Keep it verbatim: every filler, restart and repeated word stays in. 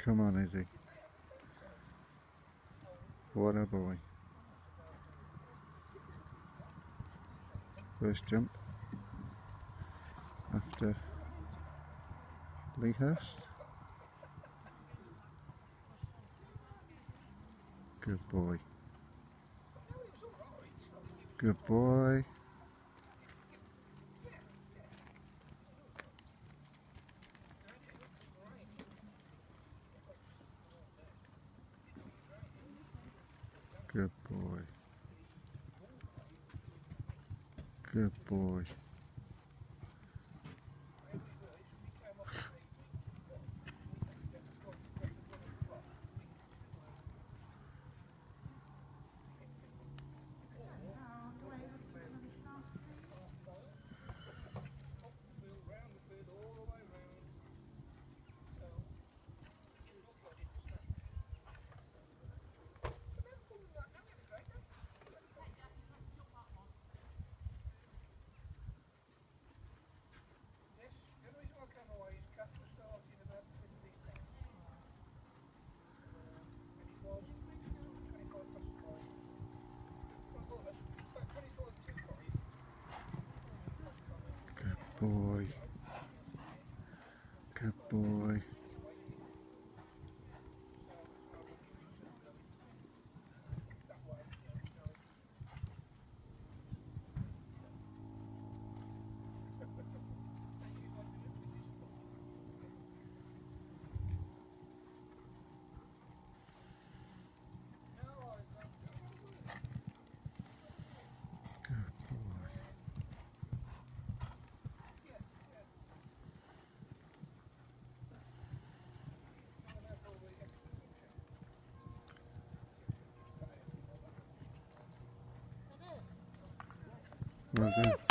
Come on, Izzy. What a boy. First jump after Fieldhouse. Good boy. Good boy. Good boy. Good boy. Boy. Good boy. Well done.